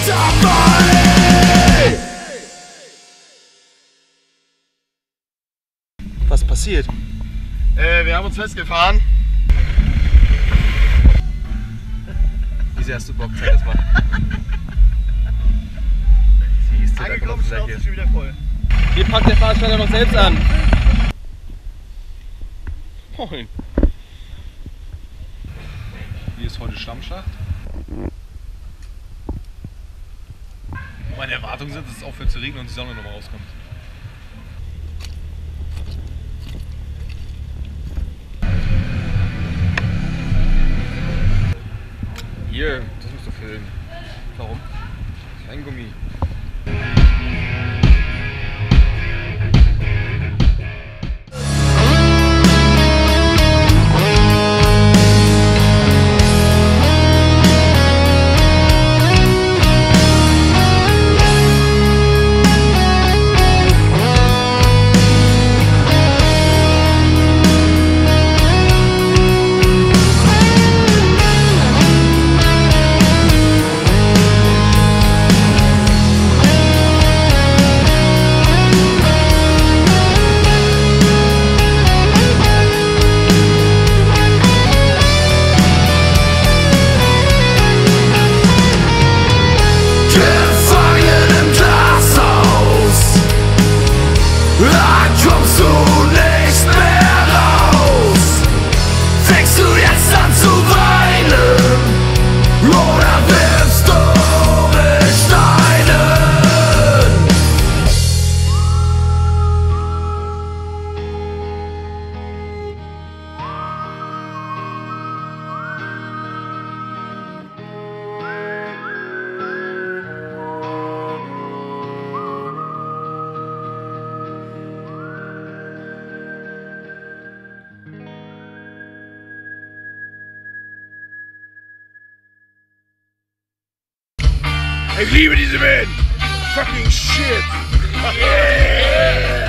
Was passiert? Wir haben uns festgefahren. Wie sehr hast du Bock? Zeig das mal. Siehst du, da kommt das Schnauze schon wieder voll. Hier packt der Veranstalter noch selbst an. Moin. Hier ist heute Schlammschacht. Meine Erwartungen sind, dass es aufhört zu regnen und die Sonne nochmal rauskommt. Hier, das musst du filmen. Warum? Kein Gummi. Kommst du nicht mehr raus? Fängst du jetzt an zu weinen? Oder wirfst du mit Steinen? Ich liebe diese Band! Fucking shit! Yeah!